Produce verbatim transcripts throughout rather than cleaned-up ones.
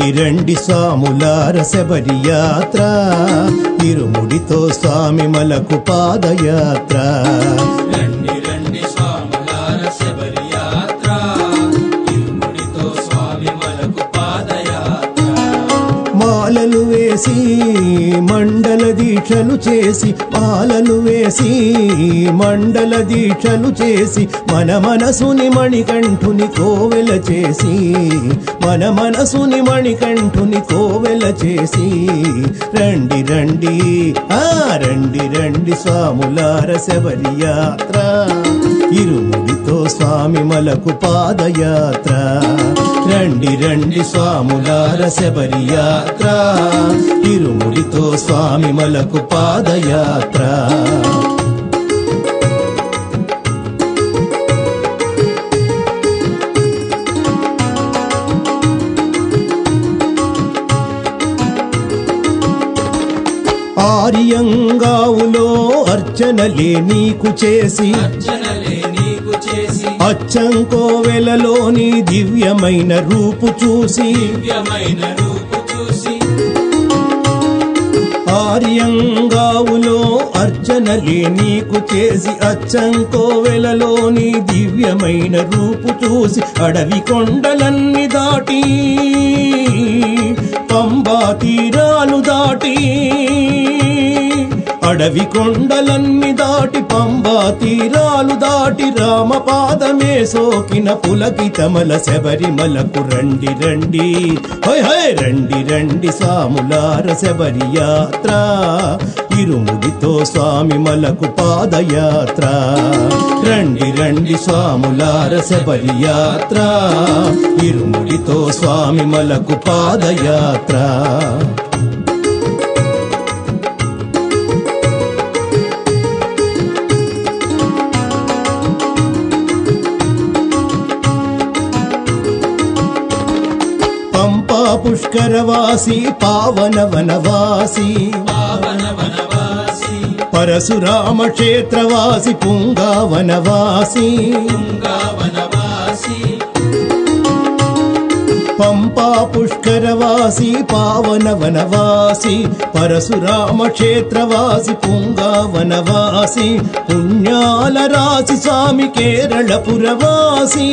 రండి రండి స్వాములార శబరి యాత్ర ఇరుముడితో స్వామి మలకు పాదయాత్ర రండి రండి స్వాములార శబరి యాత్ర ఇరుముడితో స్వామి మలకు పాదయాత్ర మాలలు వేసి మండల దీక్షలు చేసి మాలలు వేసి మండల దీక్షలు చేసి మన మనసుని మణికంఠుని కోవెల చేసి మన మనసుని మణికంఠుని కోవెల చేసి రండి రండి ఆ రండి రండి స్వాములార శబరి యాత్ర ఇరుముడితో స్వామి మలకు పాదయాత్ర రండి రండి స్వాములార శబరి యాత్ర ఇరుముడితో స్వామి మలకు పాదయాత్ర ఆర్యంగావులో అర్చనలే నీకు చేసి అర్చనలే నీకు చేసి అచ్చంకోవెలలోని దివ్యమైన రూపు చూసి దివ్యమైన రూపు చూసి ఆర్యంగావులో అర్చనలే నీకు చేసి అచ్చంకోవెలలోని దివ్యమైన రూపు చూసి అడవి కొండలన్నీ దాటి పంబా తీరాలు దాటి అడవి కొండలన్నీ దాటి పంబా తీరాలు దాటి రామపాదమే సోకిన పులకితమల శబరిమలకు రండి రండి హై హై రండి రండి స్వాములార శబరి యాత్ర ఇరుముడితో స్వామి మలకు పాదయాత్ర రండి రండి స్వాములార శబరి యాత్ర ఇరుముడితో స్వామి మలకు పాదయాత్ర పంపా పుష్కరవాసి పావన వనవాసి పావన వనవాసి పరశురామ క్షేత్రవాసి పుంగావనవాసి పుంగావనవాసి పంపా పుష్కరవాసి పావన వనవాసి పరశురామ క్షేత్రవాసి పుంగావనవాసి పుణ్యాల రాసి స్వామి కేరళపురవాసి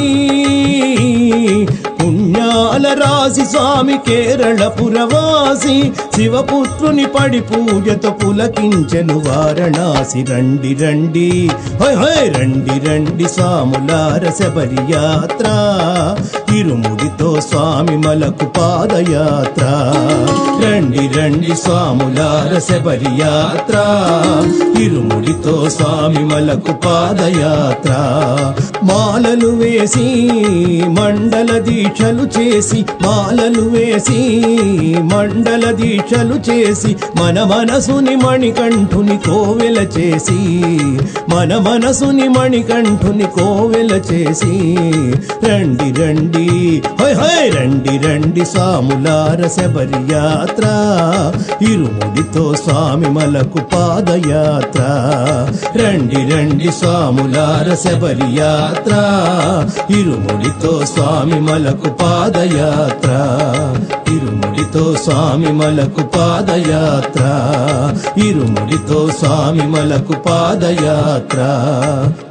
పుణ్యాల రాసి స్వామి కేరళపురవాసి శివపుత్రుని పడి పూజతో పులకించెను వారణాసి రండి రండి హై హై రండి రండి స్వాములార శబరి యాత్ర ఇరుముడితో స్వామి మలకు పాదయాత్ర రండి రండి స్వాములార శబరి యాత్ర ఇరుముడితో స్వామి మలకు పాదయాత్ర మాలలు వేసి మండల దీక్షలు చేసి మాలలు వేసి మండల దీక్షలు చేసి మన మనసుని మణికంఠుని కోవెల చేసి మన మనసుని మణికంఠుని కోవెల చేసి రండి రండి హై హై రండి రండి స్వాములార శబరి యాత్ర ఇరుముడితో స్వామి మలకు పాదయాత్ర రండి రండి స్వాములార శబరి యాత్ర ఇరుముడితో స్వామి మలకు పాదయాత్ర ఇరుముడితో స్వామి మలకు పాదయాత్ర ఇరుముడితో స్వామి మలకు పాదయాత్ర